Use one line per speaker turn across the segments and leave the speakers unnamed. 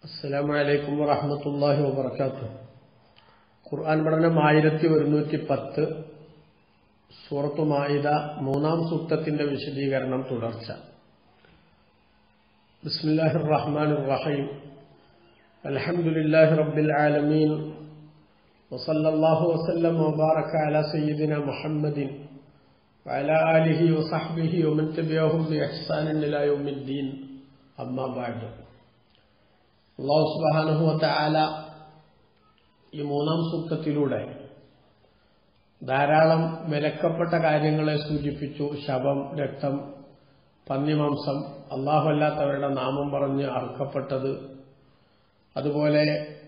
അസ്സലാമു അലൈക്കും വറഹ്മത്തുള്ളാഹി വബറകാതുഹു. ഖുർആൻ പഠനം 1110 സൂറത്തു മാഇദ 3-ാം സൂക്തത്തിന്റെ വിശദീകരണം തുടർച്ച. ബിസ്മില്ലാഹിർ റഹ്മാനിർ റഹീം. അൽഹംദുലില്ലാഹി റബ്ബിൽ ആലമീൻ വസല്ലല്ലാഹു വസല്ലമ വബാറക അലാ സയ്യിദിന മുഹമ്മദിൻ വഅലാ ആലിഹി വസഹ്ബിഹി വമൻ തബിഅഹും ബിഇഹ്സാനിൻ ഇലാ യൗമിദ്ദീൻ. അമ്മാ ബഅദ്. അല്ലാഹു സുബ്ഹാനഹു വതആല ഈ 3-ാം സൂക്തത്തിലൂടെ ധാരാളം വിലക്കപ്പെട്ട കാര്യങ്ങളെ സൂചിപ്പിച്ചു. ശവം, രക്തം, പന്നിമാംസം, അല്ലാഹു അല്ലാത്തവരുടെ നാമം പറഞ്ഞ് അറുക്കപ്പെട്ടത്, അതുപോലെ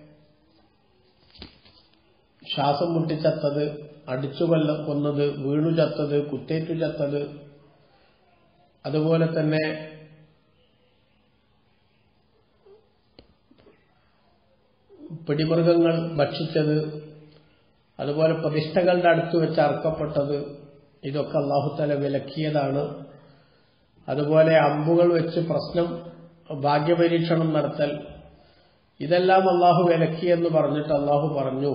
ശ്വാസം മുട്ടിച്ചത്തത്, അടിച്ചു കൊന്നത്, വീണു ചത്തത്, കുത്തേറ്റു ചത്തത്, അതുപോലെ തന്നെ പിടിമൃഗങ്ങൾ ഭക്ഷിച്ചത്, അതുപോലെ പ്രതിഷ്ഠകളുടെ അടുത്ത് വെച്ച് അറുക്കപ്പെട്ടത്, ഇതൊക്കെ അല്ലാഹു തആല വിലക്കിയതാണ്. അതുപോലെ അമ്പുകൾ വെച്ച് ഭാഗ്യപരീക്ഷണം നടത്തൽ, ഇതെല്ലാം അല്ലാഹു വിലക്കിയെന്ന് പറഞ്ഞിട്ട് അല്ലാഹു പറഞ്ഞു,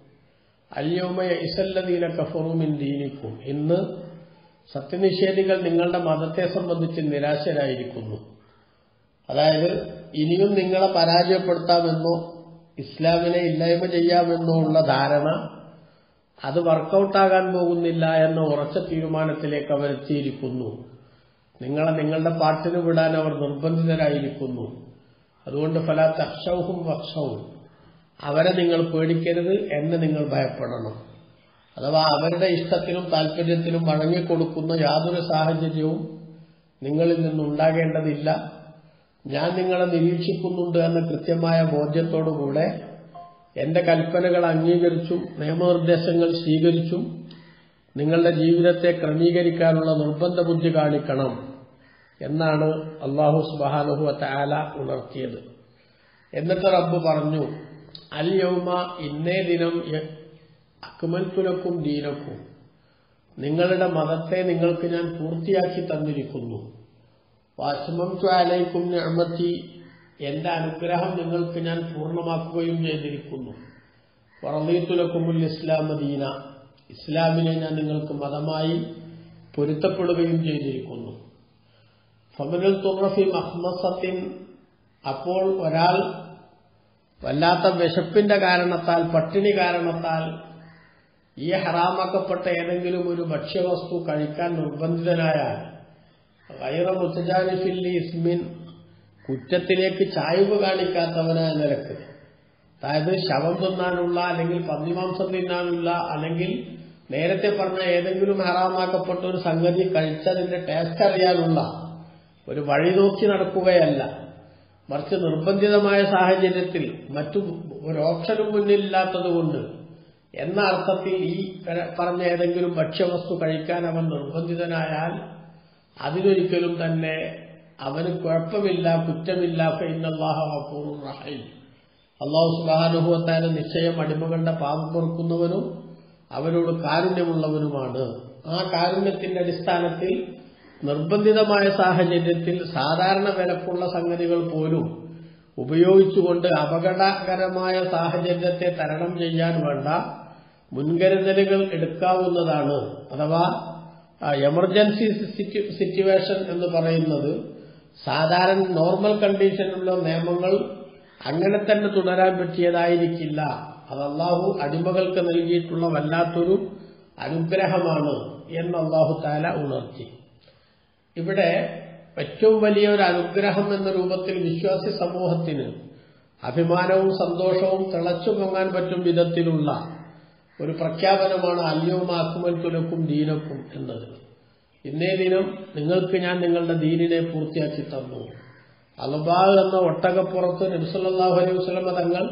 അൽയൗമ യഇസല്ലദീന കഫറൂ മിൻ ദീനിക്കും, ഇന്ന് സത്യനിഷേധികൾ നിങ്ങളുടെ മതത്തെ സംബന്ധിച്ച് നിരാശരായിരിക്കുന്നു. അതായത് ഇനിയും നിങ്ങളെ പരാജയപ്പെടുത്താമെന്നോ ഇസ്ലാമിനെ ഇല്ലായ്മ ചെയ്യാമെന്നോ ഉള്ള ധാരണ അത് വർക്കൗട്ടാകാൻ പോകുന്നില്ല എന്ന ഉറച്ച തീരുമാനത്തിലേക്ക് അവരെത്തിയിരിക്കുന്നു. നിങ്ങളുടെ പാട്ടിന് വിടാൻ അവർ നിർബന്ധിതരായിരിക്കുന്നു. അതുകൊണ്ട് ഫലാ തഖ്ശൗഹും വഖ്ശൗൻ, അവരെ നിങ്ങൾ പേടിക്കരുത്, എന്നെ നിങ്ങൾ ഭയപ്പെടണം. അഥവാ അവരുടെ ഇഷ്ടത്തിനും താല്പര്യത്തിനും വഴങ്ങിക്കൊടുക്കുന്ന യാതൊരു സാഹചര്യവും നിങ്ങളിൽ നിന്നുണ്ടാകേണ്ടതില്ല. ഞാൻ നിങ്ങളെ നിരീക്ഷിക്കുന്നുണ്ട് എന്ന കൃത്യമായ ബോധ്യത്തോടുകൂടെ എന്റെ കൽപ്പനകൾ അംഗീകരിച്ചും നിയമനിർദ്ദേശങ്ങൾ സ്വീകരിച്ചും നിങ്ങളുടെ ജീവിതത്തെ ക്രമീകരിക്കാനുള്ള നിർബന്ധ ബുദ്ധി കാണിക്കണം എന്നാണ് അല്ലാഹു സുബ്ഹാനഹു വതആല ഉണർത്തിയത്. എന്നിട്ട് റബ്ബ് പറഞ്ഞു, അൽ യൗമ, ഇന്നേ ദിനം, അക്മൽതു ലക്കും ദീനക്കും, നിങ്ങളുടെ മതത്തെ നിങ്ങൾക്ക് ഞാൻ പൂർത്തിയാക്കി തന്നിരിക്കുന്നു. വഅത്മംതു അലൈക്കും നിഅമതി, എന്റെ അനുഗ്രഹം നിങ്ങൾക്ക് ഞാൻ പൂർണ്ണമാക്കുകയും ചെയ്തിരിക്കുന്നു. വറളീതു ലക്കുമുൽ ഇസ്ലാമ ദീന, ഇസ്ലാമിനെ ഞാൻ നിങ്ങൾക്ക് മതമായി പൊരുത്തപ്പെടുകയും ചെയ്തിരിക്കുന്നു. ഫമനുൽ തുറഫി മഖ്മസത്തിൻ, അപ്പോൾ ഒരാൾ വല്ലാത്ത വിശപ്പിന്റെ കാരണത്താൽ, പട്ടിണി കാരണത്താൽ ഈ ഹറാമാക്കപ്പെട്ട ഏതെങ്കിലും ഒരു ഭക്ഷ്യവസ്തു കഴിക്കാൻ നിർബന്ധിതനായാൽ, ഗൈറ മുതജാനിഫിൻ ലിസ്മിൻ, കുറ്റത്തിലേക്ക് ചായ്വ് കാണിക്കാത്തവനായ നിലക്ക്, അതായത് ശവം തിന്നാനുള്ള അല്ലെങ്കിൽ പന്നിമാംസം തിന്നാനുള്ള അല്ലെങ്കിൽ നേരത്തെ പറഞ്ഞ ഏതെങ്കിലും ഹറാമാക്കപ്പെട്ട ഒരു സംഗതി കഴിച്ചതിന്റെ ടേസ്റ്റ് അറിയാനുള്ള ഒരു വഴി നോക്കി നടക്കുകയല്ല, മറിച്ച് നിർബന്ധിതമായ സാഹചര്യത്തിൽ മറ്റു ഒരു ഓപ്ഷനും മുന്നിലില്ലാത്തതുകൊണ്ട് എന്ന അർത്ഥത്തിൽ ഈ പറഞ്ഞ ഏതെങ്കിലും ഭക്ഷ്യവസ്തു കഴിക്കാൻ അവൻ നിർബന്ധിതനായാൽ അതിനൊരിക്കലും തന്നെ അവന് കുഴപ്പമില്ല, കുറ്റമില്ല. ഫഇന്നല്ലാഹ ഗഫൂറുർ റഹീം, അല്ലാഹു സുബ്ഹാനഹു വതആല നിശ്ചയം അടിമകളുടെ പാപം പൊറുക്കുന്നവനും അവരോട് കാരുണ്യമുള്ളവനുമാണ്. ആ കാരുണ്യത്തിന്റെ അടിസ്ഥാനത്തിൽ നിർബന്ധിതമായ സാഹചര്യത്തിൽ സാധാരണ വിലക്കുള്ള സംഗതികൾ പോലും ഉപയോഗിച്ചുകൊണ്ട് അപകടകരമായ സാഹചര്യത്തെ തരണം ചെയ്യാൻ വേണ്ട മുൻകരുതലുകൾ എടുക്കാവുന്നതാണ്. അഥവാ എമർജൻസി സിറ്റുവേഷൻ എന്ന് പറയുന്നത് സാധാരണ നോർമൽ കണ്ടീഷനിലുള്ള നിയമങ്ങൾ അങ്ങനെ തന്നെ തുടരാൻ പറ്റിയതായിരിക്കില്ല. അത് അല്ലാഹു അടിമകൾക്ക് നൽകിയിട്ടുള്ള വല്ലാത്തൊരു അനുഗ്രഹമാണ് എന്ന് അല്ലാഹു തആല ഉണർത്തി. ഇവിടെ ഏറ്റവും വലിയ ഒരു അനുഗ്രഹം എന്ന രൂപത്തിൽ വിശ്വാസി സമൂഹത്തിന് അഭിമാനവും സന്തോഷവും തിളച്ചു പൊങ്ങാൻ പറ്റും വിധത്തിലുള്ള ഒരു പ്രഖ്യാപനമാണ് അൽ യൗമ അക്മൽതു ലക്കും ദീനക്കും എന്നത്. ഇന്നേ ദിനം നിങ്ങൾക്ക് ഞാൻ നിങ്ങളുടെ ദീനിനെ പൂർത്തിയാക്കി തന്നു. അൽബാ എന്ന ഒട്ടകപ്പുറത്ത് നബി സല്ലല്ലാഹു അലൈഹി വസല്ലം തങ്ങൾ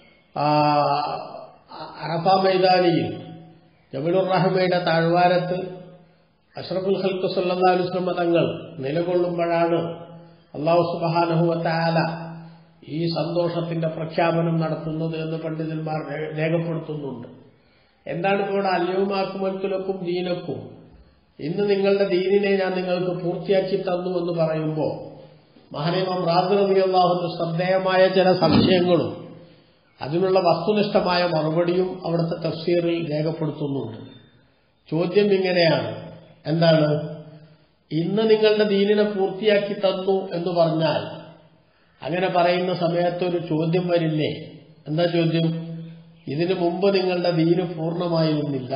അറഫ മൈതാനിയിൽ ജബലുർ റഹ്മയുടെ താഴ്വാരത്ത് അഷ്റഫുൽ ഖൽഖ് സല്ലല്ലാഹു അലൈഹി വസല്ലം തങ്ങൾ നിലകൊള്ളുമ്പോഴാണ് അല്ലാഹു സുബ്ഹാനഹു വതആല ഈ സന്തോഷത്തിന്റെ പ്രഖ്യാപനം നടത്തുന്നത് എന്ന് പണ്ഡിതന്മാർ രേഖപ്പെടുത്തുന്നുണ്ട്. എന്താണ് ഇപ്പോൾ അൽ യൗമ അക്മൽതു ലക്കും ദീനക്കും, ഇന്ന് നിങ്ങളുടെ ദീനിനെ ഞാൻ നിങ്ങൾക്ക് പൂർത്തിയാക്കി തന്നു എന്ന് പറയുമ്പോൾ മഹാനിമാം റാസി റളിയല്ലാഹു അൻഹു ശ്രദ്ധേയമായ ചില സംശയങ്ങളും അതിനുള്ള വസ്തുനിഷ്ഠമായ മറുപടിയും അവിടുത്തെ തഫ്സീറിൽ രേഖപ്പെടുത്തുന്നുണ്ട്. ചോദ്യം ഇങ്ങനെയാണ്, എന്താണ്? ഇന്ന് നിങ്ങളുടെ ദീനിനെ പൂർത്തിയാക്കി തന്നു എന്ന് പറഞ്ഞാൽ അങ്ങനെ പറയുന്ന സമയത്ത് ഒരു ചോദ്യം വരില്ലേ? എന്താ ചോദ്യം? ഇതിനു മുമ്പ് നിങ്ങളുടെ ദീന് പൂർണ്ണമായിരുന്നില്ല.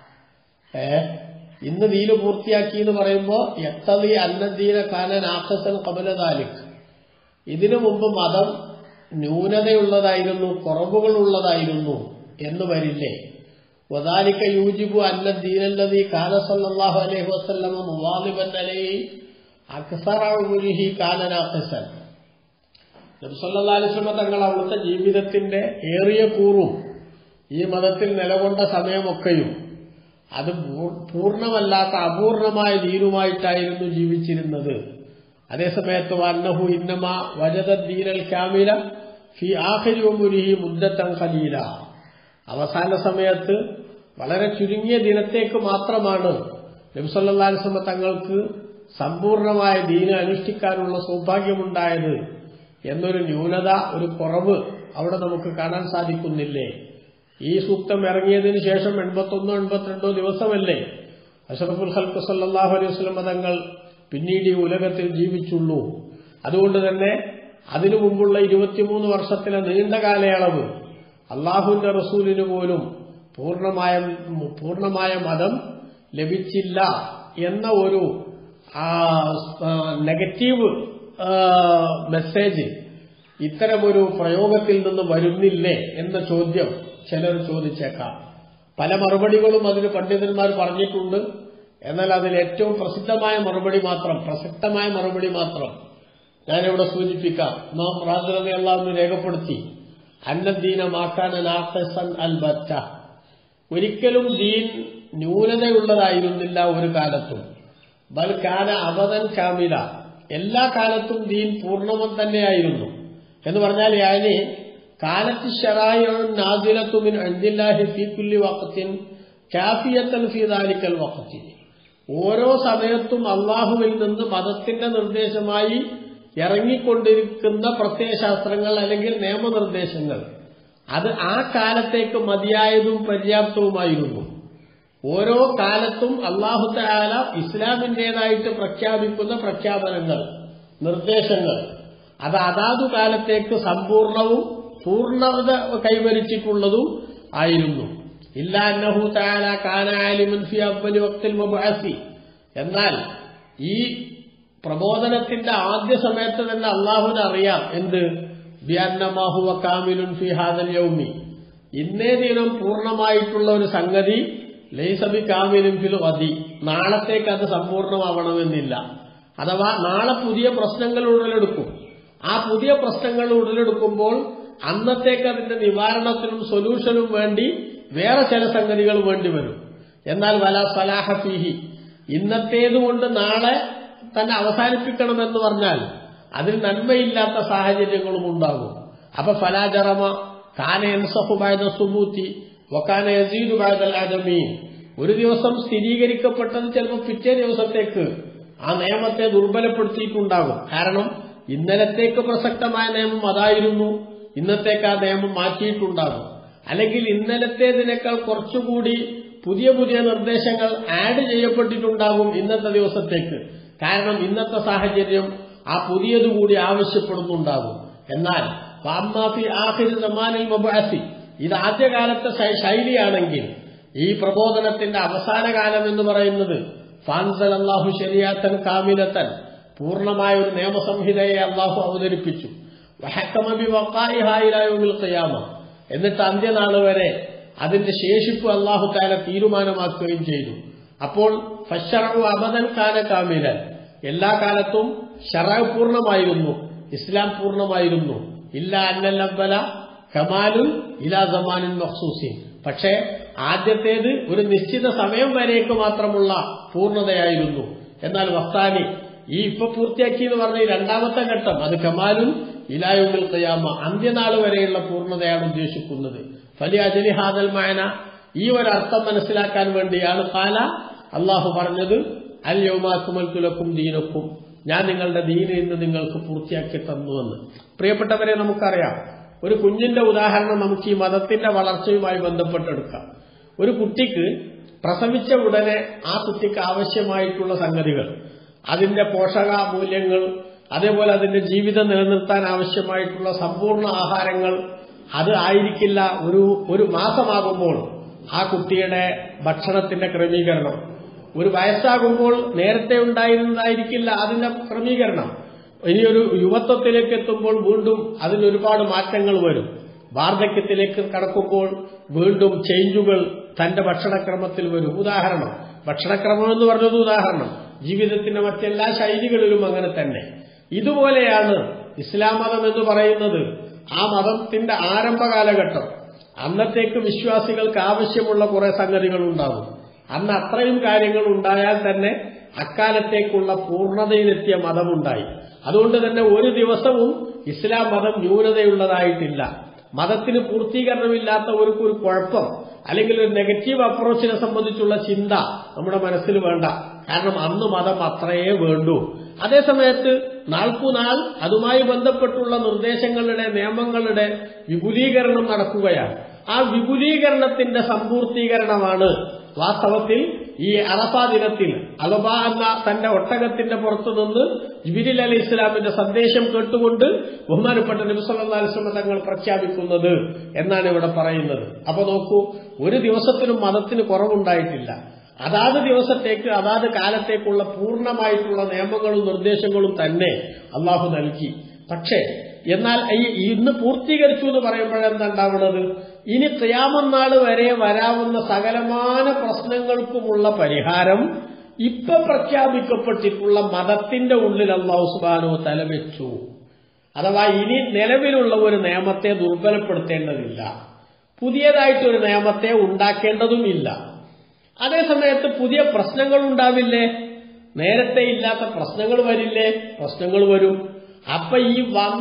ഇന്ന് ദീന് പൂർത്തിയാക്കി എന്ന് പറയുമ്പോൾ യഖ്തദി അന്നദ്ദീന കാന നാഖിസൻ ഖബല ദാലിക്, ഇതിനു മുമ്പ് മതം ന്യൂനതയുള്ളതായിരുന്നു, കുറവുകളുള്ളതായിരുന്നു എന്ന് വരില്ലേ? വദാലിക യൂജിബു അന്നദ്ദീനല്ലദീ കാന സല്ലല്ലാഹു അലൈഹി വസല്ലം മുവാദിബൻ അലൈഹി അക്സറ ഉമരിഹി കാന നാഖിസൻ. നബി സല്ലല്ലാഹു അലൈഹി വസല്ലം തങ്ങൾ അവിടുത്തെ ജീവിതത്തിന്റെ ഏറിയ കൂറും ഈ മതത്തിൽ നിലകൊണ്ട സമയമൊക്കെയും അത് പൂർണ്ണമല്ലാത്ത അപൂർണമായ ദീനുമായിട്ടായിരുന്നു ജീവിച്ചിരുന്നത്. അതേസമയത്ത് വന്നഹു ഇന്നമാ വജദ ദീനൽ കാമില ഫി ആഖിരി ഉമരിഹി മുദ്ദത്തൻ ഖലീല, അവസാന സമയത്ത് വളരെ ചുരുങ്ങിയ ദിനത്തേക്ക് മാത്രമാണ് നബി സല്ലല്ലാഹു അലൈഹി വസല്ലം തങ്ങൾക്ക് സമ്പൂർണമായ ദീന് അനുഷ്ഠിക്കാനുള്ള സൗഭാഗ്യമുണ്ടായത് എന്നൊരു ന്യൂനത, ഒരു കുറവ് അവിടെ നമുക്ക് കാണാൻ സാധിക്കുന്നില്ലേ? ഈ സൂക്തം ഇറങ്ങിയതിനു ശേഷം 81-82 ദിവസമല്ലേ അഷ്റഫുൽ ഖൽഖ് സല്ലല്ലാഹു അലൈഹി വസല്ലം തങ്ങൾ പിന്നീട് ഈ ഉലകത്തിൽ ജീവിച്ചുള്ളൂ. അതുകൊണ്ട് തന്നെ അതിനു മുമ്പുള്ള 23 വർഷത്തിലെ നീണ്ട കാലയളവ് അള്ളാഹുവിന്റെ റസൂലിന് പോലും പൂർണ്ണമായ മതം ലഭിച്ചില്ല എന്ന ഒരു നെഗറ്റീവ് മെസ്സേജ് ഇത്തരമൊരു പ്രയോഗത്തിൽ നിന്ന് വരുന്നില്ലേ എന്ന ചോദ്യം ചിലർ ചോദിച്ചേക്കാം. പല മറുപടികളും അതിന് പണ്ഡിതന്മാർ പറഞ്ഞിട്ടുണ്ട്. എന്നാൽ അതിൽ ഏറ്റവും പ്രസക്തമായ മറുപടി മാത്രം ഞാനിവിടെ സൂചിപ്പിക്കാം. ഇമാം റാസി റളിയല്ലാഹു അൻഹു രേഖപ്പെടുത്തി, അന്നദ്ദീന മാകാന നാഖിസൻ അൽബത്ത, ഒരിക്കലും ദീൻ ന്യൂനതയുള്ളതായിരുന്നില്ല ഒരു കാലത്തും. ബൽ കാന അബദൻ കാമില, എല്ലാ കാലത്തും ദീൻ പൂർണ്ണമം തന്നെയായിരുന്നു. എന്ന് പറഞ്ഞാൽ യാനി കാലത്ത് ശറായിഉൻ നാസിലത്തു മിൻ ഇൻദില്ലാഹി ഫീ കുല്ലി വഖത്തിൻ കാഫിയത്തൻ ഫീ ദാലിക്കൽ വഖത്തി, ഓരോ സമയത്തും അള്ളാഹുവിൽ നിന്ന് മതത്തിന്റെ നിർദ്ദേശമായി ഇറങ്ങിക്കൊണ്ടിരിക്കുന്ന പ്രത്യയശാസ്ത്രങ്ങൾ അല്ലെങ്കിൽ നിയമനിർദ്ദേശങ്ങൾ അത് ആ കാലത്തേക്ക് മതിയായതും പര്യാപ്തവുമായിരുന്നു. ഓരോ കാലത്തും അല്ലാഹു തആല ഇസ്ലാമിന്റേതായിട്ട് പ്രഖ്യാപിക്കുന്ന പ്രഖ്യാപനങ്ങൾ, നിർദ്ദേശങ്ങൾ അത് അതാതു കാലത്തേക്ക് സമ്പൂർണവും പൂർണ്ണത കൈവരിച്ചിട്ടുള്ളതും ആയിരുന്നു. ഇല്ലാ അന്നഹു തആല കാന ആലിമൻ ഫി അവ്വലി വഖ്തിൽ മുബ്അസി, എന്നാൽ ഈ പ്രബോധനത്തിന്റെ ആദ്യ സമയത്ത് തന്നെ അള്ളാഹുവിന് അറിയാം എന്ത്? ബിഅന്നമാ ഹുവ കാമിലുൻ ഫി ഹാദൽ യൗമി, ഇന്നേ ദിനം പൂർണ്ണമായിട്ടുള്ള ഒരു സംഗതി ലൈസ ബി കാമിലുൻ ഫിൽ ഗദി, നാളത്തേക്ക് അത് സമ്പൂർണ്ണമാവണമെന്നില്ല. അഥവാ നാളെ പുതിയ പ്രശ്നങ്ങൾ ഉടലെടുക്കും. ആ പുതിയ പ്രശ്നങ്ങൾ ഉടലെടുക്കുമ്പോൾ അന്നത്തേക്ക് അതിന്റെ നിവാരണത്തിനും സൊല്യൂഷനും വേണ്ടി വേറെ ചില സംഗതികൾ വേണ്ടിവരും. എന്നാൽ വല സലാഹ ഫീഹി, ഇന്നത്തേതുകൊണ്ട് നാളെ തന്നെ അവസാനിപ്പിക്കണമെന്ന് പറഞ്ഞാൽ അതിൽ നന്മയില്ലാത്ത സാഹചര്യങ്ങളും ഉണ്ടാകും. അപ്പൊ ഫലാ ജറമ കാന യൻസഖു ബഅദ സുബൂതി വകാന യസീദു ബഅദൽ അദമി, ഒരു ദിവസം സ്ഥിരീകരിക്കപ്പെട്ടത് ചിലപ്പോൾ പിറ്റേ ദിവസത്തേക്ക് ആ നിയമത്തെ ദുർബലപ്പെടുത്തിയിട്ടുണ്ടാകും. കാരണം ഇന്നലത്തേക്ക് പ്രസക്തമായ നിയമം അതായിരുന്നു, ഇന്നത്തേക്ക് ആ നിയമം മാറ്റിയിട്ടുണ്ടാകും. അല്ലെങ്കിൽ ഇന്നലത്തേതിനേക്കാൾ കുറച്ചുകൂടി പുതിയ പുതിയ നിർദ്ദേശങ്ങൾ ആഡ് ചെയ്യപ്പെട്ടിട്ടുണ്ടാകും ഇന്നത്തെ ദിവസത്തേക്ക്. കാരണം ഇന്നത്തെ സാഹചര്യം ആ പുതിയതുകൂടി ആവശ്യപ്പെടുന്നുണ്ടാകും. എന്നാൽ ഫഅമ്മാഫി ആഖിരി സമാനിൽ മുബ്അസി, ഇത് ആദ്യകാലത്തെ ശൈലിയാണെങ്കിൽ ഈ പ്രബോധനത്തിന്റെ അവസാന കാലം എന്ന് പറയുന്നത് ഫാൻസലല്ലാഹു ശരീഅത്തൻ കാമിലത്തൻ, പൂർണ്ണമായ ഒരു നിയമസംഹിതയെ അള്ളാഹു അവതരിപ്പിച്ചു. വഹക്കമ ബിവഖാഇഹാ ഇലാ യൗമിൽ ഖിയാമ, എന്നിട്ട് അന്ത്യനാൾ വരെ അതിന്റെ ശേഷിപ്പ് അള്ളാഹു തആല തീരുമാനമാക്കുകയും ചെയ്തു. അപ്പോൾ ഫശ്ശറഉ അബദൻ കാന കാമിലൻ, എല്ലാ കാലത്തും ശറഅ് പൂർണ്ണമായിരുന്നു, ഇസ്ലാം പൂർണ്ണമായിരുന്നു. ഇല്ല അന്നൽ അവ്വല കമാലുൻ ഇലാ സമാനിൻ മഖ്സൂസിൻ, പക്ഷേ ആദ്യത്തേത് ഒരു നിശ്ചിത സമയം വരേക്ക് മാത്രമുള്ള പൂർണ്ണതയായിരുന്നു. എന്നാൽ വഖ്താനി, ഈ ഇപ്പൊ പൂർത്തിയാക്കി എന്ന് പറഞ്ഞ രണ്ടാമത്തെ ഘട്ടം, അത് കമാലുൻ ഇലാ യൗമിൽ ഖിയാമ, അന്ത്യനാൾ വരെയുള്ള പൂർണ്ണതയാണ് ഉദ്ദേശിക്കുന്നത്. ഫലി അജ്ലി ഹാദൽ മഅന, ഈ ഒരർത്ഥം മനസ്സിലാക്കാൻ വേണ്ടിയാണ് ഖാല അള്ളാഹു പറഞ്ഞത് അൽ യൗമ അക്മൽതു ലക്കും ദീനക്കും, ഞാൻ നിങ്ങളുടെ ദീന് ഇന്ന് നിങ്ങൾക്ക് പൂർത്തിയാക്കി തന്നുവെന്ന്. പ്രിയപ്പെട്ടവരെ, നമുക്കറിയാം, ഒരു കുഞ്ഞിന്റെ ഉദാഹരണം നമുക്ക് ഈ മതത്തിന്റെ വളർച്ചയുമായി ബന്ധപ്പെട്ടെടുക്കാം. ഒരു കുട്ടിക്ക് പ്രസവിച്ച ഉടനെ ആ കുട്ടിക്ക് ആവശ്യമായിട്ടുള്ള സംഗതികൾ, അതിന്റെ പോഷകമൂല്യങ്ങൾ, അതേപോലെ അതിന്റെ ജീവിതം നിലനിർത്താൻ ആവശ്യമായിട്ടുള്ള സമ്പൂർണ്ണ ആഹാരങ്ങൾ, അത് ആയിരിക്കില്ല ഒരു മാസമാകുമ്പോൾ ആ കുട്ടിയുടെ ഭക്ഷണത്തിന്റെ ക്രമീകരണം. ഒരു വയസ്സാകുമ്പോൾ നേരത്തെ ഉണ്ടായിരുന്നതായിരിക്കില്ല അതിന്റെ ക്രമീകരണം. ഇനിയൊരു യുവത്വത്തിലേക്ക് എത്തുമ്പോൾ വീണ്ടും അതിനൊരുപാട് മാറ്റങ്ങൾ വരും. വാർദ്ധക്യത്തിലേക്ക് കടക്കുമ്പോൾ വീണ്ടും ചേഞ്ചുകൾ തന്റെ ഭക്ഷണക്രമത്തിൽ വരും. ഉദാഹരണം, ഭക്ഷണക്രമം എന്ന് പറഞ്ഞത് ഉദാഹരണം, ജീവിതത്തിന്റെ മറ്റെല്ലാ ശൈലികളിലും അങ്ങനെ തന്നെ. ഇതുപോലെയാണ് ഇസ്ലാം മതം എന്ന് പറയുന്നത്. ആ മതത്തിന്റെ ആരംഭ കാലഘട്ടം, അന്നത്തേക്ക് വിശ്വാസികൾക്ക് ആവശ്യമുള്ള കുറെ സംഗതികൾ ഉണ്ടാകും. അന്ന് അത്രയും കാര്യങ്ങൾ ഉണ്ടായാൽ തന്നെ അക്കാലത്തേക്കുള്ള പൂർണ്ണതയിലെത്തിയ മതമുണ്ടായി. അതുകൊണ്ട് തന്നെ ഒരു ദിവസവും ഇസ്ലാം മതം ന്യൂനതയുള്ളതായിട്ടില്ല. മതത്തിന് പൂർത്തീകരണമില്ലാത്ത ഒരു കുഴപ്പം അല്ലെങ്കിൽ ഒരു നെഗറ്റീവ് അപ്രോച്ചിനെ സംബന്ധിച്ചുള്ള ചിന്ത നമ്മുടെ മനസ്സിൽ വേണ്ട. കാരണം അന്ന് മതം അത്രയേ വേണ്ടൂ. അതേസമയത്ത് നാൾക്കുനാൾ അതുമായി ബന്ധപ്പെട്ടുള്ള നിർദ്ദേശങ്ങളുടെ, നിയമങ്ങളുടെ വിപുലീകരണം നടക്കുകയാണ്. ആ വിപുലീകരണത്തിന്റെ സമ്പൂർത്തീകരണമാണ് വാസ്തവത്തിൽ ഈ അറഫാ ദിനത്തിൽ അലബ എന്ന തന്റെ ഒട്ടകത്തിന്റെ പുറത്തു നിന്ന് ജിബ്രീൽ അലൈഹി ഇസ്ലാമിന്റെ സന്ദേശം കേട്ടുകൊണ്ട് ബഹുമാനപ്പെട്ട നബി സല്ലല്ലാഹു അലൈഹി വസല്ലം തങ്ങൾ പ്രഖ്യാപിക്കുന്നത് എന്നാണ് ഇവിടെ പറയുന്നത്. അപ്പൊ നോക്കൂ, ഒരു ദിവസത്തിനും മതത്തിന് കുറവുണ്ടായിട്ടില്ല. അതാത് ദിവസത്തേക്ക് അതാത് കാലത്തേക്കുള്ള പൂർണ്ണമായിട്ടുള്ള നിയമങ്ങളും നിർദ്ദേശങ്ങളും തന്നെ അള്ളാഹു നൽകി. പക്ഷേ എന്നാൽ ഇന്ന് പൂർത്തീകരിച്ചു എന്ന് പറയുമ്പോഴെന്താണ്ടാവുന്നത്, ഇനി ഖിയാമത്ത് നാൾ വരെ വരാവുന്ന സകലമാന പ്രശ്നങ്ങൾക്കുമുള്ള പരിഹാരം ഇപ്പൊ പ്രഖ്യാപിക്കപ്പെട്ടിട്ടുള്ള മതത്തിന്റെ ഉള്ളിൽ അല്ലാഹു സുബ്ഹാനഹു വ തആല വെച്ചു. അഥവാ ഇനി നിലവിലുള്ള ഒരു നിയമത്തെ ദുർബലപ്പെടുത്തേണ്ടതില്ല, പുതിയതായിട്ടൊരു നിയമത്തെ ഉണ്ടാക്കേണ്ടതുമില്ല. അതേസമയത്ത് പുതിയ പ്രശ്നങ്ങൾ ഉണ്ടാവില്ലേ? നേരത്തെ ഇല്ലാത്ത പ്രശ്നങ്ങൾ വരില്ലേ? പ്രശ്നങ്ങൾ വരും. അപ്പൊ ഈ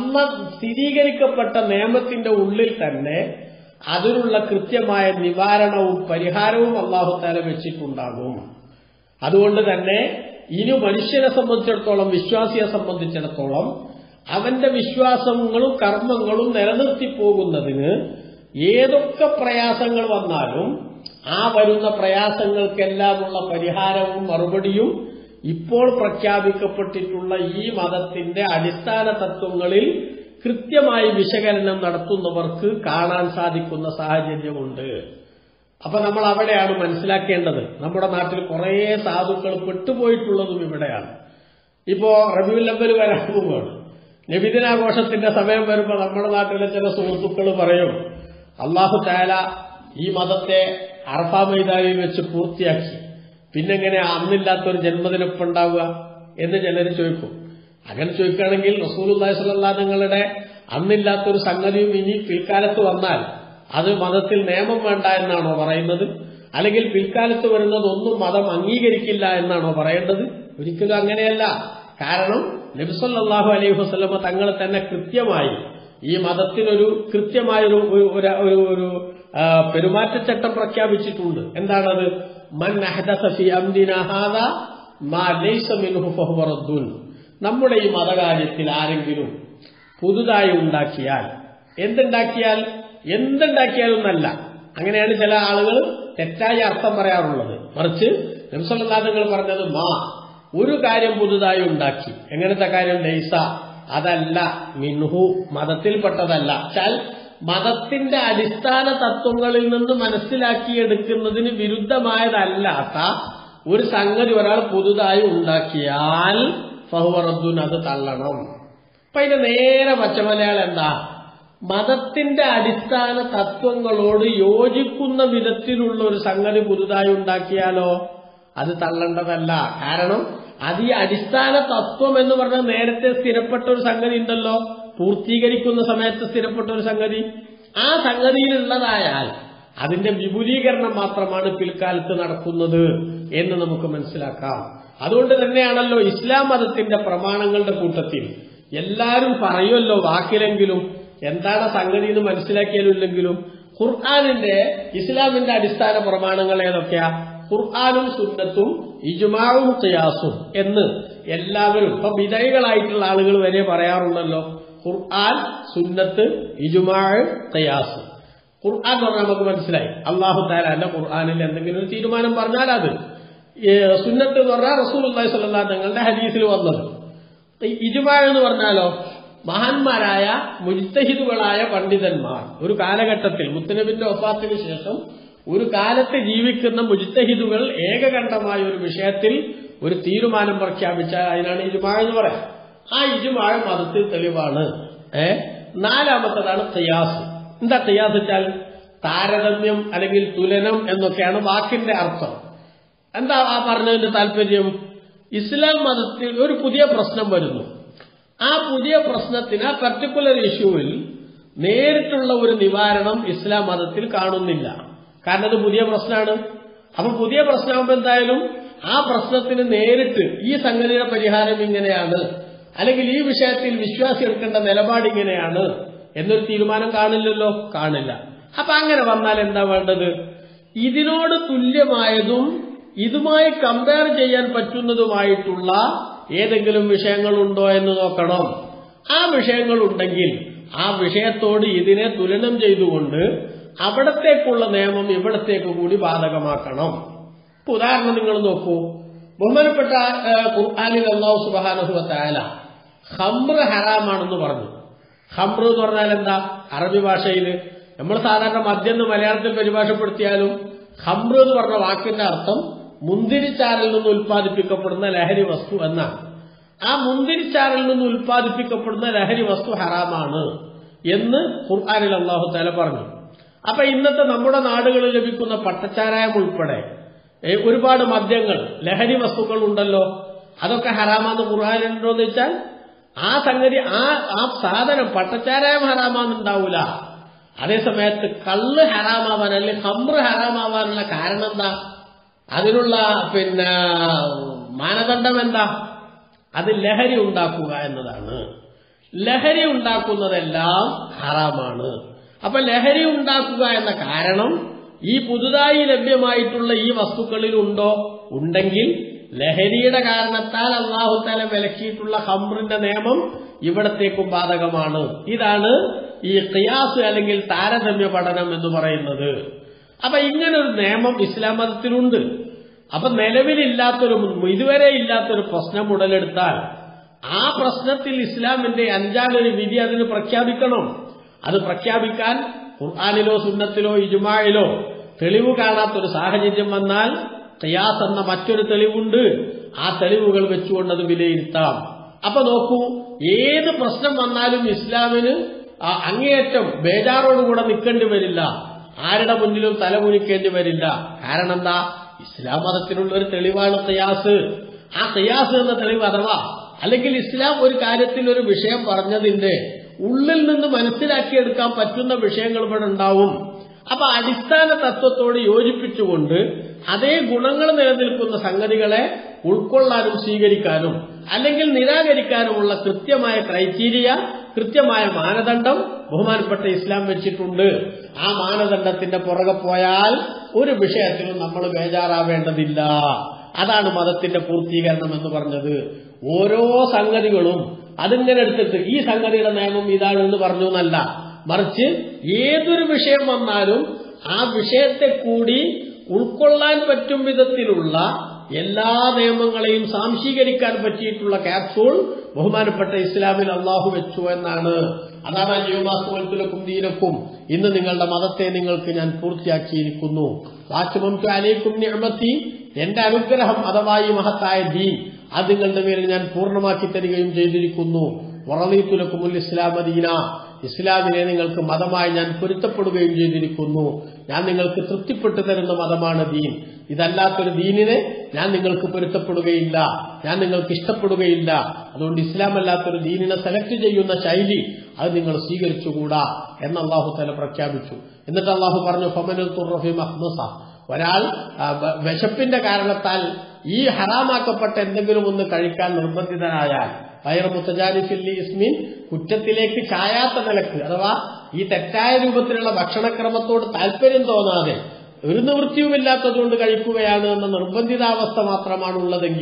സ്ഥിരീകരിക്കപ്പെട്ട നിയമത്തിന്റെ ഉള്ളിൽ തന്നെ അതിനുള്ള കൃത്യമായ നിവാരണവും പരിഹാരവും അല്ലാഹു തആല വെച്ചിട്ടുണ്ടാകും. അതുകൊണ്ട് തന്നെ ഇനി മനുഷ്യനെ സംബന്ധിച്ചിടത്തോളം, വിശ്വാസിയെ സംബന്ധിച്ചിടത്തോളം, അവന്റെ വിശ്വാസങ്ങളും കർമ്മങ്ങളും നിലനിർത്തി പോകുന്നതിന് ഏതൊക്കെ പ്രയാസങ്ങൾ വന്നാലും ആ വരുന്ന പ്രയാസങ്ങൾക്കെല്ലാമുള്ള പരിഹാരവും മറുപടിയും ഇപ്പോൾ പ്രഖ്യാപിക്കപ്പെട്ടിട്ടുള്ള ഈ മതത്തിന്റെ അടിസ്ഥാന തത്വങ്ങളിൽ കൃത്യമായി വിശകലനം നടത്തുന്നവർക്ക് കാണാൻ സാധിക്കുന്ന സാഹചര്യമുണ്ട്. അപ്പൊ നമ്മൾ അവിടെയാണ് മനസ്സിലാക്കേണ്ടത്. നമ്മുടെ നാട്ടിൽ കുറെ സാധുക്കൾ പെട്ടുപോയിട്ടുള്ളതും ഇവിടെയാണ്. ഇപ്പോ റബീഉൽ അവ്വൽ വരാൻ പോവുകയാണ്. നബിദിനാഘോഷത്തിന്റെ സമയം വരുമ്പോൾ നമ്മുടെ നാട്ടിലെ ചില സുഹൃത്തുക്കൾ പറയും, അല്ലാഹു തആല ഈ മതത്തെ അറഫാ മൈതാനിൽ വെച്ച് പൂർത്തിയാക്കി, പിന്നെങ്ങനെ അന്നില്ലാത്തൊരു ജന്മദിനപ്പം ഉണ്ടാവുക എന്ന് ചിലർ ചോദിക്കും. അങ്ങനെ ചോദിക്കുകയാണെങ്കിൽ റസൂലുള്ളാഹി സ്വല്ലല്ലാഹു അലൈഹി വസല്ലമയുടെ അന്നില്ലാത്തൊരു സംഗതിയും ഇനി പിൽക്കാലത്ത് വന്നാൽ അത് മതത്തിൽ നിയമം വേണ്ട എന്നാണോ പറയുന്നത്? അല്ലെങ്കിൽ പിൽക്കാലത്ത് വരുന്നതൊന്നും മതം അംഗീകരിക്കില്ല എന്നാണോ പറയേണ്ടത്? ഒരിക്കലും അങ്ങനെയല്ല. കാരണം നബി സല്ലല്ലാഹു അലൈഹി വസല്ലമ തങ്ങൾ തന്നെ കൃത്യമായി ഈ മതത്തിനൊരു കൃത്യമായൊരു പെരുമാറ്റച്ചട്ടം പ്രഖ്യാപിച്ചിട്ടുണ്ട്. എന്താണത്? മൻ അഹ്ദസ ഫീ അംരിനാ ഹാദാ മാ ലൈസ മിൻഹു ഫഹുവ റദ്ദുൻ. നമ്മുടെ ഈ മതകാര്യത്തിൽ ആരെങ്കിലും പുതുതായി ഉണ്ടാക്കിയാൽ, എന്തുണ്ടാക്കിയാലൊന്നല്ല, അങ്ങനെയാണ് ചില ആളുകൾ തെറ്റായ അർത്ഥം പറയാറുള്ളത്. മറിച്ച് നബി സല്ലല്ലാഹു അലൈഹി വസല്ലം പറഞ്ഞത് ഒരു കാര്യം പുതുതായി ഉണ്ടാക്കി. എങ്ങനത്തെ കാര്യം? ലൈസ, അതല്ല, മിൻഹു, മതത്തിൽപ്പെട്ടതല്ല. ചാൽ മതത്തിന്റെ അടിസ്ഥാന തത്വങ്ങളിൽ നിന്ന് മനസ്സിലാക്കിയെടുക്കുന്നതിന് വിരുദ്ധമായതല്ലാത്ത ഒരു സംഗതി ഒരാൾ പുതുതായി ഉണ്ടാക്കിയാൽ ഫഹുവ റദ്ദുൻ, അത് തള്ളണം. അപ്പൊ അതിന്റെ നേരെ പച്ചമലയാളം എന്താ? മതത്തിന്റെ അടിസ്ഥാന തത്വങ്ങളോട് യോജിക്കുന്ന വിധത്തിലുള്ള ഒരു സംഗതി പുതുതായി ഉണ്ടാക്കിയാലോ അത് തള്ളേണ്ടതല്ല. കാരണം അത് ഈ അടിസ്ഥാന തത്വം എന്ന് പറഞ്ഞാൽ നേരത്തെ സ്ഥിരപ്പെട്ട ഒരു സംഗതി ഉണ്ടല്ലോ, പൂർത്തീകരിക്കുന്ന സമയത്ത് സ്ഥിരപ്പെട്ട ഒരു സംഗതി. ആ സംഗതിയിലുള്ളതായാൽ അതിന്റെ വിപുലീകരണം മാത്രമാണ് പിൽക്കാലത്ത് നടക്കുന്നത് എന്ന് നമുക്ക് മനസ്സിലാക്കാം. അതുകൊണ്ട് തന്നെയാണല്ലോ ഇസ്ലാം മതത്തിന്റെ പ്രമാണങ്ങളുടെ കൂട്ടത്തിൽ എല്ലാവരും പറയുമല്ലോ, വാക്കിലെങ്കിലും എന്താണ് സംഗതി എന്ന് മനസ്സിലാക്കിയാലില്ലെങ്കിലും, ഖുർആനിന്റെ, ഇസ്ലാമിന്റെ അടിസ്ഥാന പ്രമാണങ്ങൾ ഏതൊക്കെയാ? ഖുർആനും സുന്നത്തും ഇജ്മാഉം ഖിയാസും എന്ന് എല്ലാവരും ഇപ്പൊ വിധേയകളായിട്ടുള്ള ആളുകൾ വരെ പറയാറുണ്ടല്ലോ ഖുർആൻ, സുന്നത്ത്, ഇജ്മാ, ഖിയാസ്. ഖുർആൻ പറഞ്ഞാൽ നമുക്ക് മനസ്സിലായി, അല്ലാഹു തആല ഖുർആനിൽ എന്തെങ്കിലും ഒരു തീരുമാനം പറഞ്ഞാൽ അത്. സുന്നത്ത് എന്ന് പറഞ്ഞാൽ റസൂലുള്ളാഹി സ്വല്ലല്ലാഹു അലൈഹി വസല്ലം ഹദീസിൽ വന്നത്. ഇജ്മാ എന്ന് പറഞ്ഞാലോ മഹാന്മാരായ മുജ്തഹിദുകളായ പണ്ഡിതന്മാർ ഒരു കാലഘട്ടത്തിൽ മുത്തനബിന്റെ വഫാത്തിന് ശേഷം ഒരു കാലത്ത് ജീവിക്കുന്ന മുജ്തഹിദുകൾ ഏകകണ്ഠമായ ഒരു വിഷയത്തിൽ ഒരു തീരുമാനം പ്രഖ്യാപിച്ചാൽ അതിനാണ് ഇജ്മാ എന്ന് പറയാം. ആ ഇജ്മാ മതത്തിൽ തെളിവാണ്. നാലാമത്തതാണ് ഖിയാസ്. എന്താ ഖിയാസ് വെച്ചാൽ താരതമ്യം അല്ലെങ്കിൽ തുലനം എന്നൊക്കെയാണ് വാക്കിന്റെ അർത്ഥം. എന്താ ആ പറഞ്ഞതിന്റെ താല്പര്യം? ഇസ്ലാം മതത്തിൽ ഒരു പുതിയ പ്രശ്നം വരുന്നു. ആ പുതിയ പ്രശ്നത്തിന് ആ പർട്ടിക്കുലർ ഇഷ്യൂവിൽ നേരിട്ടുള്ള ഒരു നിവാരണം ഇസ്ലാം മതത്തിൽ കാണുന്നില്ല. കാരണം അത് പുതിയ പ്രശ്നമാണ്. അപ്പൊ പുതിയ പ്രശ്നമാകുമ്പോൾ എന്തായാലും ആ പ്രശ്നത്തിന് നേരിട്ട് ഈ സംഗതിയുടെ പരിഹാരം ഇങ്ങനെയാണ്, അല്ലെങ്കിൽ ഈ വിഷയത്തിൽ വിശ്വാസി എടുക്കേണ്ട നിലപാട് ഇങ്ങനെയാണ് എന്നൊരു തീരുമാനം കാണില്ലല്ലോ, കാണില്ല. അപ്പൊ അങ്ങനെ വന്നാൽ എന്താ വേണ്ടത്? ഇതിനോട് തുല്യമായതും ഇതുമായി കമ്പയർ ചെയ്യാൻ പറ്റുന്നതുമായിട്ടുള്ള ഏതെങ്കിലും വിഷയങ്ങളുണ്ടോ എന്ന് നോക്കണം. ആ വിഷയങ്ങളുണ്ടെങ്കിൽ ആ വിഷയത്തോട് ഇതിനെ തുലനം ചെയ്തുകൊണ്ട് അവിടത്തേക്കുള്ള നിയമം ഇവിടത്തേക്ക് കൂടി ബാധകമാക്കണം. ഇപ്പൊ ഉദാഹരണം നിങ്ങൾ നോക്കൂ. ബഹുമാനപ്പെട്ട ഖുർആനിൽ അല്ലാഹു സുബ്ഹാനഹു വ തആല ഖംർ ഹറാമാണെന്ന് പറഞ്ഞു. ഖംർ എന്ന് പറഞ്ഞാൽ എന്താ? അറബി ഭാഷയിൽ നമ്മൾ സാധാരണ മദ്യം എന്ന് മലയാളത്തിൽ പരിഭാഷപ്പെടുത്തിയാലും ഖംർ എന്ന് പറഞ്ഞ വാക്കിന്റെ അർത്ഥം മുന്തിരിച്ചാറിൽ നിന്ന് ഉൽപ്പാദിപ്പിക്കപ്പെടുന്ന ലഹരി വസ്തു എന്നാണ്. ആ മുന്തിരിച്ചാറിൽ നിന്ന് ഉൽപ്പാദിപ്പിക്കപ്പെടുന്ന ലഹരി വസ്തു ഹറാമാണ് എന്ന് ഖുർആനിൽ അല്ലാഹു തആല പറഞ്ഞു. അപ്പൊ ഇന്നത്തെ നമ്മുടെ നാടുകളിൽ ലഭിക്കുന്ന പട്ടച്ചാരായം ഉൾപ്പെടെ ഒരുപാട് മദ്യങ്ങൾ, ലഹരി വസ്തുക്കൾ ഉണ്ടല്ലോ, അതൊക്കെ ഹറാമാന്ന് ഖുർആനിലുണ്ടോ എന്ന് വെച്ചാൽ ആ സംഗതി ആ സാധനം പട്ടച്ചാരായം ഹറാമാന്നുണ്ടാവൂല. അതേസമയത്ത് കള്ള് ഹറാമാവാൻ അല്ലെങ്കിൽ ഖംർ ഹറാമാവാനുള്ള കാരണം എന്താ? അതിനുള്ള മാനദണ്ഡം എന്താ? അത് ലഹരി ഉണ്ടാക്കുക എന്നതാണ്. ലഹരി ഉണ്ടാക്കുന്നതെല്ലാം ഹറാമാണ്. അപ്പൊ ലഹരി ഉണ്ടാക്കുക എന്ന കാരണം ഈ പുതുതായി ലഭ്യമായിട്ടുള്ള ഈ വസ്തുക്കളിൽ ഉണ്ടോ? ഉണ്ടെങ്കിൽ ലഹരിയുടെ കാരണത്താൽ അല്ലാഹു തആല വിലക്കിയിട്ടുള്ള ഖംറിന്റെ നിയമം ഇവിടത്തേക്കും ബാധകമാണ്. ഇതാണ് ഈ ഖിയാസ് അല്ലെങ്കിൽ താരതമ്യ പഠനം എന്ന് പറയുന്നത്. അപ്പൊ ഇങ്ങനൊരു നിയമം ഇസ്ലാം മതത്തിലുണ്ട്. അപ്പൊ നിലവിലില്ലാത്തൊരു, ഇതുവരെ ഇല്ലാത്തൊരു പ്രശ്നം ഉടലെടുത്താൽ ആ പ്രശ്നത്തിൽ ഇസ്ലാമിന്റെ അഞ്ചാലൊരു വിധി അതിന് പ്രഖ്യാപിക്കണം. അത് പ്രഖ്യാപിക്കാൻ ഖുർആനിലോ സുന്നത്തിലോ ഇജ്മാഇലോ തെളിവ് കാണാത്തൊരു സാഹചര്യം വന്നാൽ ഖിയാസ് എന്ന മറ്റൊരു തെളിവുണ്ട്. ആ തെളിവുകൾ വെച്ചുകൊണ്ട് അത് വിലയിരുത്താം. അപ്പൊ നോക്കൂ, ഏത് പ്രശ്നം വന്നാലും ഇസ്ലാമിന് അങ്ങേയറ്റം ബേജാറോടുകൂടെ നിൽക്കേണ്ടി വരില്ല, ആരുടെ മുന്നിലും തലകുനിക്കേണ്ടി വരില്ല. കാരണം എന്താ? ഇസ്ലാം മതത്തിലുള്ള ഒരു തെളിവാണ് ഖിയാസ്. ആ ഖിയാസ് എന്ന തെളിവ് അഥവാ അല്ലെങ്കിൽ ഇസ്ലാം ഒരു കാര്യത്തിൽ ഒരു വിഷയം പറഞ്ഞതിന്റെ ഉള്ളിൽ നിന്ന് മനസ്സിലാക്കിയെടുക്കാൻ പറ്റുന്ന വിഷയങ്ങൾ ഇവിടെ ഉണ്ടാവും. അപ്പൊ അടിസ്ഥാന തത്വത്തോട് യോജിപ്പിച്ചുകൊണ്ട് അതേ ഗുണങ്ങൾ നിലനിൽക്കുന്ന സംഗതികളെ ഉൾക്കൊള്ളാനും സ്വീകരിക്കാനും അല്ലെങ്കിൽ നിരാകരിക്കാനുമുള്ള കൃത്യമായ ക്രൈറ്റീരിയ, കൃത്യമായ മാനദണ്ഡം ബഹുമാനപ്പെട്ട ഇസ്ലാം വെച്ചിട്ടുണ്ട്. ആ മാനദണ്ഡത്തിന്റെ പുറകെ പോയാൽ ഒരു വിഷയത്തിലും നമ്മൾ ബേജാറാവേണ്ടതില്ല. അതാണ് മതത്തിന്റെ പൂർത്തീകരണം എന്ന് പറഞ്ഞത്. ഓരോ സംഗതികളും അതിങ്ങനെ എടുത്തിട്ട് ഈ സംഗതിയുടെ നിയമം ഇതാണ് എന്ന് പറഞ്ഞു എന്നല്ല, മറിച്ച് ഏതൊരു വിഷയം വന്നാലും ആ വിഷയത്തെ കൂടി ഉൾക്കൊള്ളാൻ പറ്റും വിധത്തിലുള്ള എല്ലാ നിയമങ്ങളെയും സാംശീകരിക്കാൻ പറ്റിയിട്ടുള്ള ക്യാപ്സൂൾ ബഹുമാനപ്പെട്ട ഇസ്ലാമിൽ അള്ളാഹു വെച്ചു എന്നാണ്. അതാണ് അൽയൗമഅക്മൽതുലക്കും ദീനക്കും, ഇന്ന് നിങ്ങളുടെ മതത്തെ നിങ്ങൾക്ക് ഞാൻ പൂർത്തിയാക്കിയിരിക്കുന്നു. വഅത്മംതു അലൈക്കും നിഅമതി, എന്റെ അനുഗ്രഹം അഥവാ ഈ മഹത്തായ ദീൻ അത് നിങ്ങളുടെ മേൽ ഞാൻ പൂർണ്ണമാക്കി തരികയും ചെയ്തിരിക്കുന്നു. വറളീതു ലക്കുമുൽ ഇസ്ലാമ ദീന, ഇസ്ലാമിനെ നിങ്ങൾക്ക് മതമായി ഞാൻ പൊരുത്തപ്പെടുകയും ചെയ്തിരിക്കുന്നു. ഞാൻ നിങ്ങൾക്ക് തൃപ്തിപ്പെട്ടു തരുന്ന മതമാണ് ദീൻ. ഇതല്ലാത്തൊരു ദീനിനെ ഞാൻ നിങ്ങൾക്ക് പൊരുത്തപ്പെടുകയില്ല, ഞാൻ നിങ്ങൾക്ക് ഇഷ്ടപ്പെടുകയില്ല. അതുകൊണ്ട് ഇസ്ലാം അല്ലാത്തൊരു ദീനിനെ സെലക്ട് ചെയ്യുന്ന ശൈലി അത് നിങ്ങൾ സ്വീകരിച്ചുകൂടാ എന്ന് അല്ലാഹു തആല പ്രഖ്യാപിച്ചു. എന്നിട്ട് അല്ലാഹു പറഞ്ഞു, ഫമനുൽ തുർറ ഫീ മഖ്മസ, ഒരാൾ വിശപ്പിന്റെ കാരണത്താൽ ഈ ഹറാമാക്കപ്പെട്ട എന്തെങ്കിലും ഒന്ന് കഴിക്കാൻ നിർബന്ധിതനായാൽ, ഗൈറ മുതജാനിഫിൽ ഇസ്മിൻ, കുറ്റത്തിലേക്ക് ചായാത്ത നിലക്ക്, അഥവാ ഈ തെറ്റായ രൂപത്തിലുള്ള ഭക്ഷണക്രമത്തോട് താല്പര്യം തോന്നാതെ ഒരു നിവൃത്തിയുമില്ലാത്തതുകൊണ്ട് കഴിക്കുകയാണ് എന്ന നിർബന്ധിതാവസ്ഥ മാത്രമാണുള്ളതെങ്കിൽ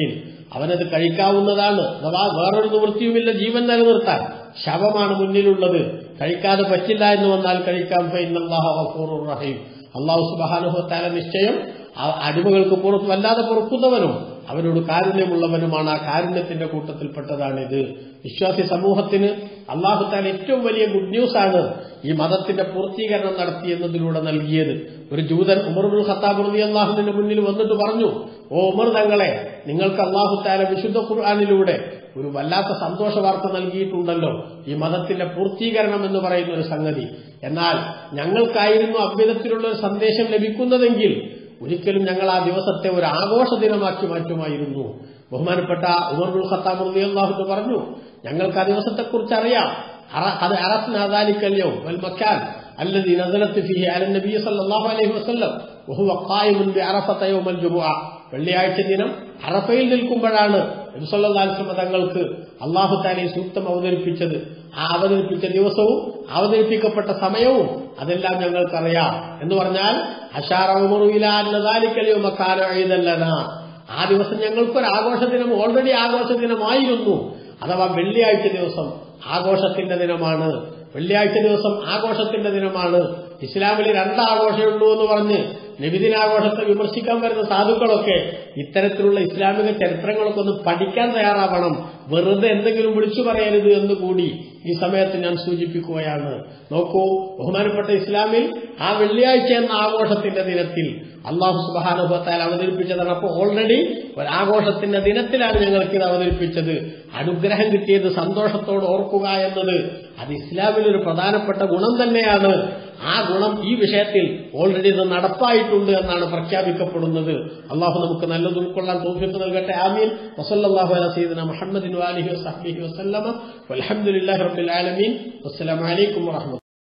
അവനത് കഴിക്കാവുന്നതാണ്. അഥവാ വേറൊരു നിവൃത്തിയുമില്ല ജീവൻ നിലനിർത്താൻ, ശവമാണ് മുന്നിലുള്ളത്, കഴിക്കാതെ പറ്റില്ല എന്ന് വന്നാൽ കഴിക്കാം. ഫഇന്നല്ലാഹ ഗഫൂറുർ റഹീം. അല്ലാഹു സുബ്ഹാനഹു വ തആല നിശ്ചയം അടിമകൾക്ക് വല്ലാതെ പൊറുക്കുന്നവനും അവരോട് കാരുണ്യമുള്ളവനുമാണ്. ആ കാരുണ്യത്തിന്റെ കൂട്ടത്തിൽപ്പെട്ടതാണിത്. വിശ്വാസി സമൂഹത്തിന് അല്ലാഹു തആല ഏറ്റവും വലിയ ഗുഡ് ന്യൂസാണ് ഈ മതത്തിന്റെ പൂർത്തീകരണം നടത്തിയെന്നതിലൂടെ നൽകിയത്. ഒരു ജൂതൻ ഉമർ ഇബ്നുൽ ഖത്താബ് റളിയല്ലാഹു അൻഹുവിന്റെ മുന്നിൽ വന്നിട്ട് പറഞ്ഞു, ഓ ഉമർ തങ്ങളെ, നിങ്ങൾക്ക് അല്ലാഹു തആല വിശുദ്ധ ഖുർആനിലൂടെ ഒരു വല്ലാത്ത സന്തോഷ വാർത്ത നൽകിയിട്ടുണ്ടല്ലോ, ഈ മതത്തിന്റെ പൂർത്തീകരണം എന്ന് പറയുന്ന ഒരു സംഗതി. എന്നാൽ ഞങ്ങൾക്കായിരുന്നു അഭ്യുദയത്തിലുള്ള ഒരു സന്ദേശം ലഭിക്കുന്നതെങ്കിൽ ഒരിക്കലും ഞങ്ങൾ ആ ദിവസത്തെ ഒരു ആഘോഷ ദിനമാക്കി മാറ്റുമായിരുന്നു. ബഹുമാനപ്പെട്ട ഉമർ ഇബ്നുൽ ഖത്താബ് റളിയല്ലാഹു അൻഹു പറഞ്ഞു, ഞങ്ങൾക്ക് ആ ദിവസത്തെക്കുറിച്ച് അറിയാം. അത് അറഫ്നാ ദാലിക്കൽ യൗം വൽ മക്കാൻ الذي نزلت فيه على النبي صلى الله عليه وسلم وهو قائم بعرفة يوم الجمعة. വെള്ളിയാഴ്ച ദിനം അറഫയിൽ നിൽക്കുമ്പോഴാണ് നബി സല്ലല്ലാഹു അലൈഹി വസല്ലം തങ്ങൾക്ക് അല്ലാഹു തആല ഈ സൂക്തം അവതരിപ്പിച്ചത്. ആ അവതരിപ്പിച്ച ദിവസവും അവതരിപ്പിക്കപ്പെട്ട സമയവും അതെല്ലാം ഞങ്ങൾക്കറിയാം എന്ന് പറഞ്ഞാൽ അശാറ ഉമറു ഇലാ അന്ന ദാലിക്കൽ യൗമ കാന ഈദൻ ലനാ. ആ ദിവസം ഞങ്ങൾക്കൊരു ആഘോഷ ദിനം, ഓൾറെഡി ആഘോഷ ദിനമായിരുന്നു. അഥവാ വെള്ളിയാഴ്ച ദിവസം ആഘോഷത്തിന്റെ ദിനമാണ്. വെള്ളിയാഴ്ച ദിവസം ആഘോഷത്തിന്റെ ദിനമാണ്. ഇസ്ലാമിൽ രണ്ടാഘോഷമുള്ളൂ എന്ന് പറഞ്ഞ് നബിദിനാഘോഷത്തെ വിമർശിക്കാൻ വരുന്ന സാധുക്കളൊക്കെ ഇത്തരത്തിലുള്ള ഇസ്ലാമിക ചരിത്രങ്ങളൊക്കെ ഒന്ന് പഠിക്കാൻ തയ്യാറാവണം. വെറുതെ എന്തെങ്കിലും വിളിച്ചു പറയരുത് എന്ന് കൂടി ഈ സമയത്ത് ഞാൻ സൂചിപ്പിക്കുകയാണ്. നോക്കൂ, ബഹുമാനപ്പെട്ട ഇസ്ലാമിൽ ആ വെള്ളിയാഴ്ച എന്ന ആഘോഷത്തിന്റെ ദിനത്തിൽ അല്ലാഹു സുബ്ഹാനഹു വ തആല അവതരിപ്പിച്ചതാണ്. അപ്പോൾ ഓൾറെഡി ഒരാഘോഷത്തിന്റെ ദിനത്തിലാണ് ഞങ്ങൾക്കിത് അവതരിപ്പിച്ചത്. അനുഗ്രഹം കിട്ടിയത് സന്തോഷത്തോട് ഓർക്കുക എന്നത് അത് ഇസ്ലാമിലൊരു പ്രധാനപ്പെട്ട ഗുണം തന്നെയാണ്. ആ ഗുണം ഈ വിഷയത്തിൽ ഓൾറെഡി ഇത് നടപ്പായിട്ടുണ്ട് എന്നാണ് പ്രഖ്യാപിക്കപ്പെടുന്നത്. അള്ളാഹു നമുക്ക് നല്ലത് ഉൾക്കൊള്ളാൻ തൗഫീഖ് നൽകട്ടെ. ആമീൻ. വസല്ലല്ലാഹു അലാ സയ്യിദിനാ മുഹമ്മദിൻ വഅലിഹി വസഹ്ബിഹി വസല്ലമ വൽഹംദുലില്ലാഹി റബ്ബിൽ ആലമീൻ. അസ്സലാമു അലൈക്കും വറഹ്മത്തുള്ളാഹി.